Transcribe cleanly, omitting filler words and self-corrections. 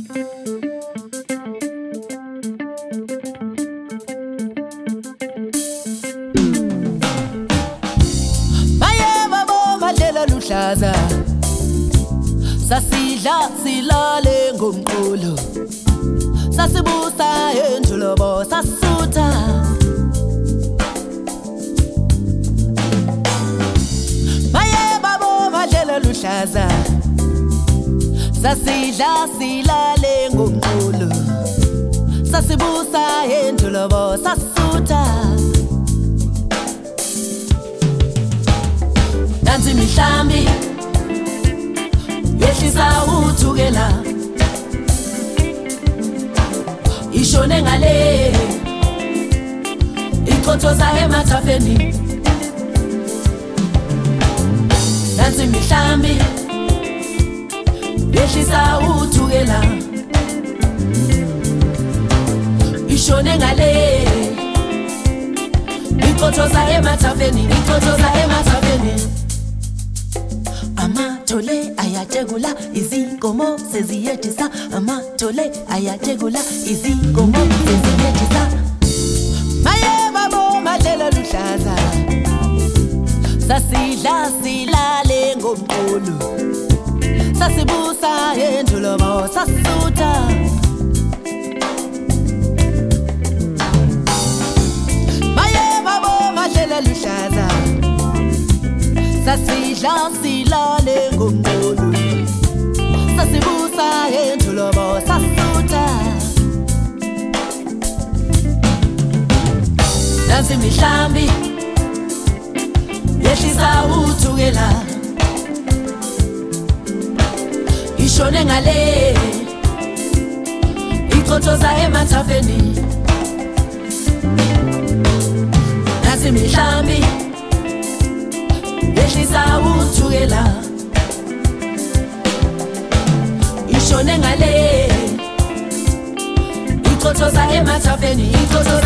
Luhlaza sasidla silale ngomqolo sasibusa enjulobo sasutha maye babo madlela luhlaza sasidla silale ngomqolo sasibusa enjulobo sasutha Nansi mihlambi yehlisa uthukela ishone ngale iqothoza emathafeni Nansi mihlambi yehlisa uthukela ishone ngale iqothoza emathafeni Amatole ayategula izinkomo seziyethisa Amatole ayategula izinkomo seziyethisa Maye babo madlela luhlaza Sasidla silale ngomqolo Sasibusa enjulobo sasutha Maye babo madlela luhlaza Sasidla silale ngomqolo Sasibusa enjulobo sasutha Nansi mihlambi yehlisa uthukela ishone ngale iqothoza emathafeni Nansi mihlambi yehlisa uthukela ishone ngale iqothoza emathafeni